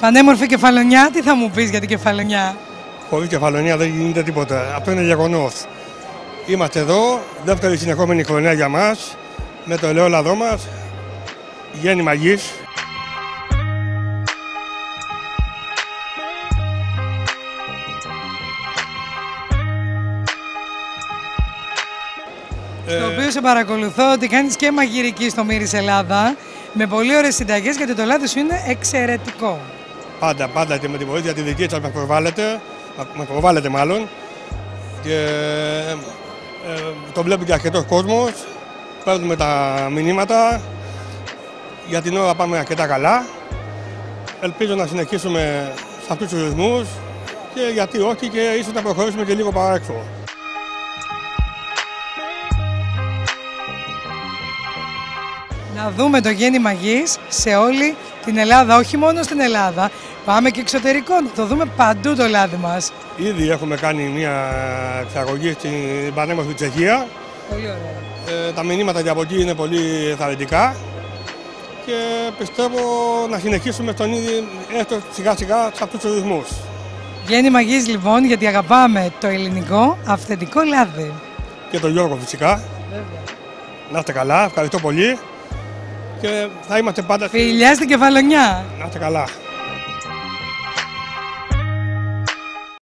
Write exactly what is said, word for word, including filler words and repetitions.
Πανέμορφη Κεφαλονιά, τι θα μου πεις για την Κεφαλονιά? Χωρίς Κεφαλονιά δεν γίνεται τίποτα. Αυτό είναι γεγονός. Είμαστε εδώ, δεύτερη συνεχόμενη χρονιά για μας, με το ελαιόλαδό μας, γέννημα γης. Στο οποίο σε παρακολουθώ ότι κάνεις και μαγειρική στο Μύρης Ελλάδα, με πολύ ωραίες συνταγές, γιατί το λάδι σου είναι εξαιρετικό. Πάντα, πάντα και με τη βοήθεια τη δική σας με προβάλλετε, με προβάλλετε μάλλον, και ε, το βλέπει και αρκετός κόσμος, παίρνουμε τα μηνύματα, για την ώρα πάμε αρκετά καλά. Ελπίζω να συνεχίσουμε σε αυτούς τους ρυθμούς και γιατί όχι και ίσως να προχωρήσουμε και λίγο παράξω. Να δούμε το γέννημα γης σε όλη την Ελλάδα, όχι μόνο στην Ελλάδα. Πάμε και εξωτερικό, να το δούμε παντού το λάδι μας. Ήδη έχουμε κάνει μια εξαγωγή στην πανέμορφη Τσεχία. Πολύ ωραία. Ε, τα μηνύματα για από εκεί είναι πολύ ενθαρρυντικά και πιστεύω να συνεχίσουμε στον ίδιο, έστω σιγά σιγά σε αυτούς τους ρυθμούς. Γέννημα γης λοιπόν, γιατί αγαπάμε το ελληνικό αυθεντικό λάδι. Και τον Γιώργο φυσικά. Βέβαια. Να είστε καλά, ευχαριστώ πολύ και θα είμαστε πάντα... Φιλιά στην Κεφαλονιά. Να είστε καλά.